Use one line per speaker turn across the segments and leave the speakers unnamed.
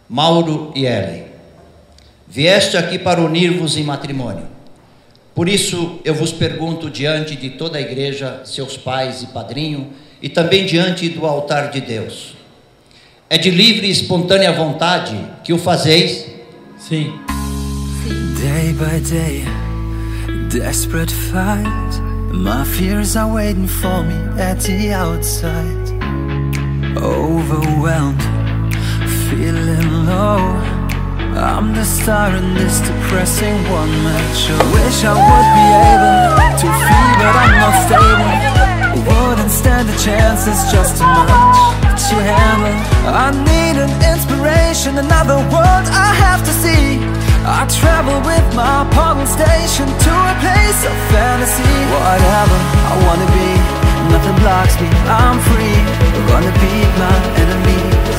Mauro e Ellen, vieste aqui para unir-vos em matrimônio. Por isso eu vos pergunto diante de toda a igreja, seus pais e padrinho, e também diante do altar de Deus: é de livre e espontânea vontade que o fazeis?
Sim.
Day by day, desperate fight. My fears are waiting for me at the outside. Overwhelmed, feeling low. I'm the star in this depressing one-man show. Wish I would be able to feel, but I'm not stable. Wouldn't stand a chance, it's just too much to handle. I need an inspiration, another world I have to see. I travel with my portal station to a place of fantasy. Whatever I wanna be, nothing blocks me, I'm free. I'm gonna beat my enemies.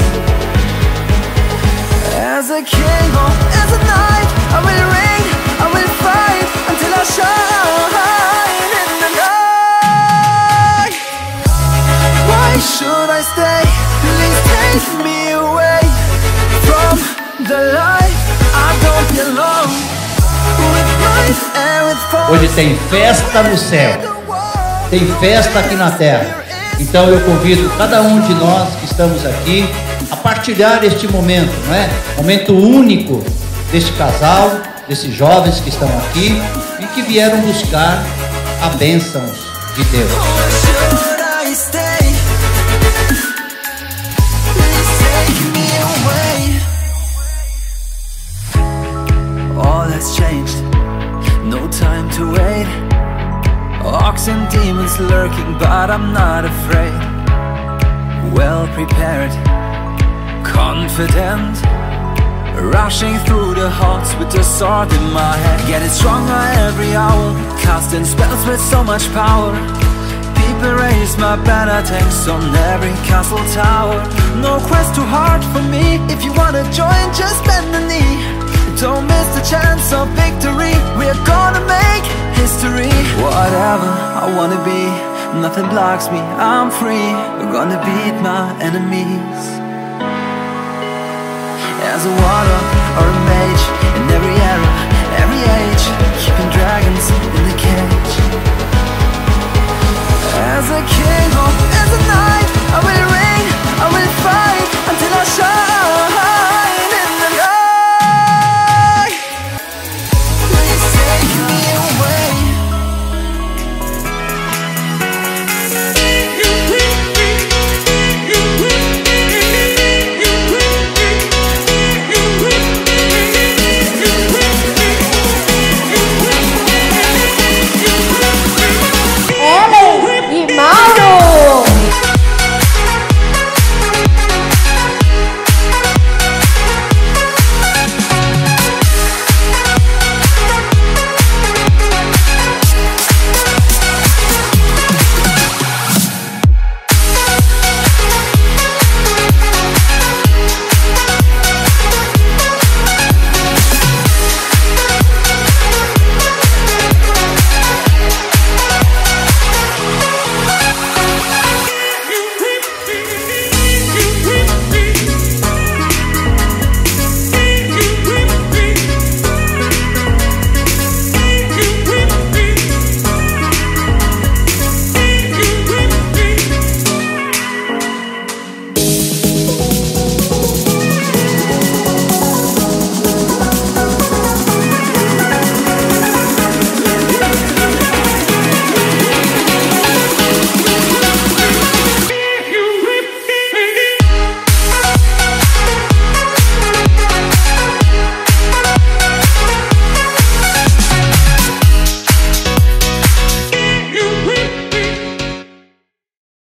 As a king or as a knight, I will reign, I will fight until I shine in the night. Why should I stay? Please take me away from the light. I don't belong with life and with fun.
Hoje tem festa no céu, tem festa aqui na terra. Então eu convido cada um de nós que estamos aqui a partilhar este momento, não é? Momento único deste casal, desses jovens que estão aqui e que vieram buscar a bênção de Deus.
All has changed, no time to wait. Orcs and demons lurking, but I'm not afraid. Well prepared, confident, rushing through the halls with the sword in my hand. Getting stronger every hour, casting spells with so much power. People raise my banner, tanks on every castle tower. No quest too hard for me, if you wanna join, just bend the knee. Don't miss the chance of victory, we're gonna make history. Whatever I wanna be, nothing blocks me, I'm free. We're gonna beat my enemies. As a warlock or a mage, in every era, every age, keeping dragons in the cage. As a king